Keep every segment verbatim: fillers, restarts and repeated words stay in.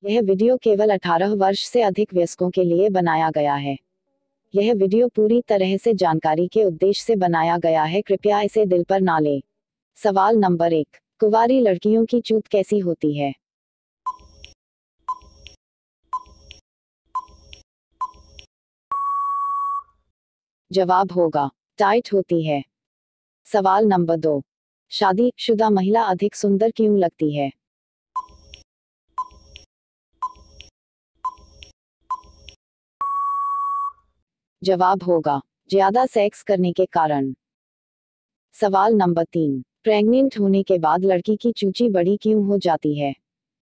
यह वीडियो केवल अठारह वर्ष से अधिक वयस्कों के लिए बनाया गया है। यह वीडियो पूरी तरह से जानकारी के उद्देश्य से बनाया गया है, कृपया इसे दिल पर ना लें। सवाल नंबर एक, कुंवारी लड़कियों की चूत कैसी होती है? जवाब होगा टाइट होती है। सवाल नंबर दो, शादीशुदा महिला अधिक सुंदर क्यों लगती है? जवाब होगा ज्यादा सेक्स करने के कारण। सवाल नंबर तीन, प्रेग्नेंट होने के बाद लड़की की चूची बड़ी क्यों हो जाती है?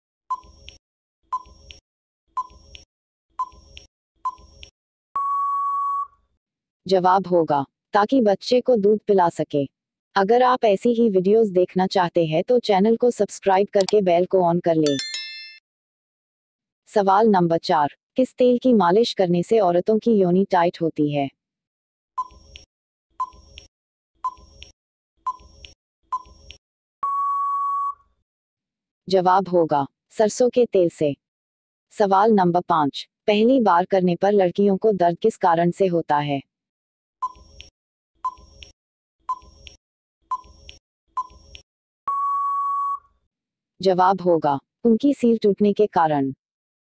जवाब होगा ताकि बच्चे को दूध पिला सके। अगर आप ऐसी ही वीडियोस देखना चाहते हैं तो चैनल को सब्सक्राइब करके बेल को ऑन कर लें। सवाल नंबर चार, किस तेल की मालिश करने से औरतों की योनि टाइट होती है? जवाब होगा सरसों के तेल से। सवाल नंबर पाँच, पहली बार करने पर लड़कियों को दर्द किस कारण से होता है? जवाब होगा उनकी सील टूटने के कारण।